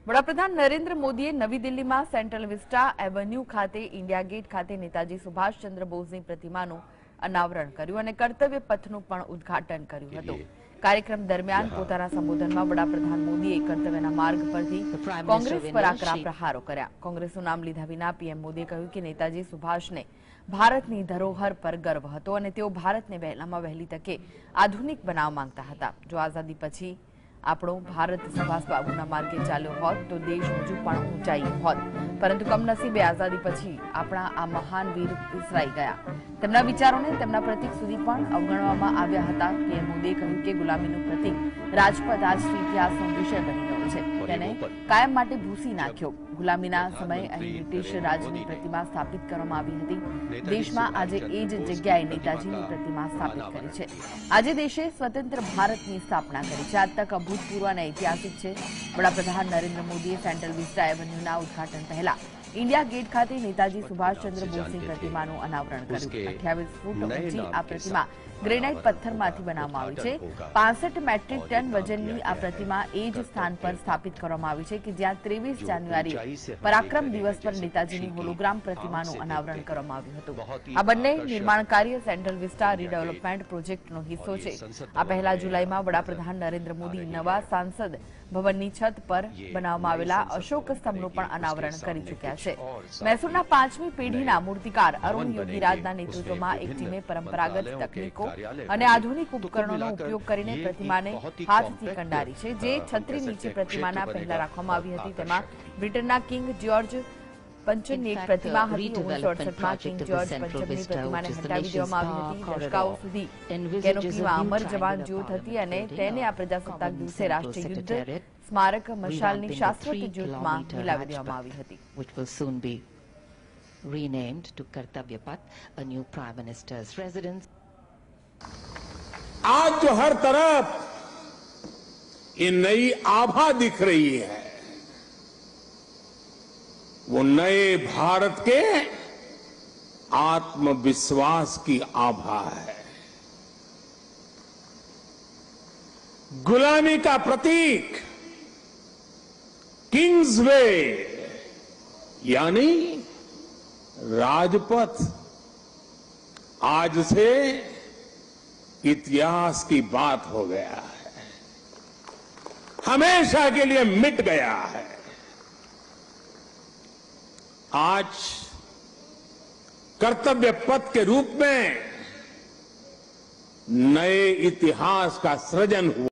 વડાપ્રધાન નરેન્દ્ર મોદીએ નવી દિલ્હીમાં સેન્ટ્રલ વિસ્ટા એવન્યુ ખાતે ઇન્ડિયા ગેટ ખાતે નેતાજી સુભાષચંદ્ર બોઝની પ્રતિમાનું અનાવરણ કર્યું અને કર્તવ્ય પથનું પણ ઉદ્ઘાટન કર્યું હતું। કાર્યક્રમ દરમિયાન પોતાના સંબોધનમાં વડાપ્રધાન મોદીએ કર્તવ્યના માર્ગ પરથી કોંગ્રેસ પર આકરા પ્રહારો કર્યા। કોંગ્રેસનું નામ લીધા વિના પીએમ મોદીએ કહ્યું કે નેતાજી સુભાષને ભારતની ધરોહર પર ગર્વ હતો અને તેઓ ભારતને વહેલામાં વહેલી તકે આધુનિક બનાવવા માંગતા હતા। જો આઝાદી પછી આપણો ભારત સુભાષબાબુના માર્ગે ચાલ્યો હોત તો દેશ હજુ પણ ઊંચાઈએ હોત, પરંતુ કમનસીબે આઝાદી પછી આપણા આ મહાન વીર વિસરાઈ ગયા। તેમના વિચારોને તેમના પ્રતીક સુધી પણ અવગણવામાં આવ્યા હતા। પીએમ મોદીએ કહ્યું કે ગુલામીનું પ્રતીક રાજપથ આજથી ઇતિહાસનો વિષય બની ગયો છે, તેને કાયમ માટે ભૂંસી નાખ્યો। ગુલામીના સમયે અહીં બ્રિટિશ રાજની પ્રતિમા સ્થાપિત કરવામાં આવી હતી। દેશમાં આજે એ જ જગ્યાએ નેતાજીની પ્રતિમા સ્થાપિત કરી છે। આજે દેશે સ્વતંત્ર ભારતની સ્થાપના કરી છે। આ તક અભૂતપૂર્વ અને ઐતિહાસિક છે। વડાપ્રધાન નરેન્દ્ર મોદીએ સેન્ટ્રલ વિસ્ટા એવન્યુના ઉદ્ઘાટન પહેલા ઇન્ડિયા ગેટ ખાતે નેતાજી સુભાષચંદ્ર બોઝની પ્રતિમાનું અનાવરણ કર્યું। 28 ફૂટ ઊંચી આ પ્રતિમા ગ્રેનાઇટ પથ્થરમાંથી બનાવવામાં આવી છે। 65 મેટ્રિક ટન વજનની આ પ્રતિમા એ જ સ્થાન પર સ્થાપિત કરવામાં આવી છે કે જ્યાં 23 જાન્યુઆરીએ પરાક્રમ દિવસ પર નેતાજીની હોલોગ્રામ પ્રતિમાનું અનાવરણ કરવામાં આવ્યું હતું। આ બંને નિર્માણ કાર્ય સેન્ટ્રલ વિસ્ટા રીડેવલપમેન્ટ પ્રોજેક્ટનો હિસ્સો છે। આ પહેલા જુલાઈમાં વડાપ્રધાન નરેન્દ્ર મોદી નવા સાંસદ ભવનની છત પર બનાવવામાં આવેલા અશોક સ્તંભનું પણ અનાવરણ કરી ચૂક્યા છે। મૈસૂરના 5મી પેઢીના મૂર્તિકાર અરુણ યોગીરાજના નેતૃત્વમાં એક ટીમે પરંપરાગત તકનીકો અને આધુનિક ઉપકરણોનો ઉપયોગ કરીને પ્રતિમાને હાથથી કંડારી છે। જે છત્રી નીચે પ્રતિમાના પહેલા રાખવામાં આવી હતી તેમાં બ્રિટનના કિંગ જ્યોર્જ પંચમની એક પ્રતિમા હતી। 1968માં કિંગ જ્યોર્જ પંચમની પ્રતિમાને હટાવી દેવામાં આવી હતી। દશકાઓ સુધી કેનોપીમાં અમર જવાન જ્યોત હતી અને તેને આ પ્રજાસત્તાક દિવસે રાષ્ટ્રીય યુદ્ધ સ્મારક મશાલની શાશ્વત જ્યોતમાં મિલાવી દેવામાં આવી હતી। Renamed to Kartavya Path, a new Prime Minister's residence. आज जो हर तरफ ये नई आभा दिख रही है, वो नए भारत के आत्मविश्वास की आभा है। गुलामी का प्रतीक किंग्स वे यानी राजपथ आज से इतिहास की बात हो गया है, हमेशा के लिए मिट गया है। आज कर्तव्य पथ के रूप में नए इतिहास का सृजन हुआ।